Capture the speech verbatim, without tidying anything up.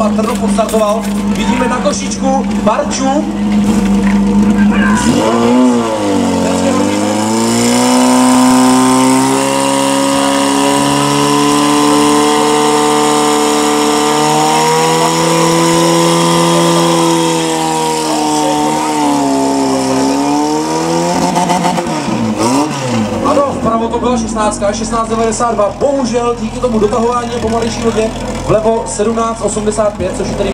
Patrnov odstartoval. Vidíme na košičku Barču. To byla šestnáctka, šestnáct devadesát dva, bohužel díky tomu dotahování a pomalejší hodě vlevo sedmnáct osmdesát pět, což je tedy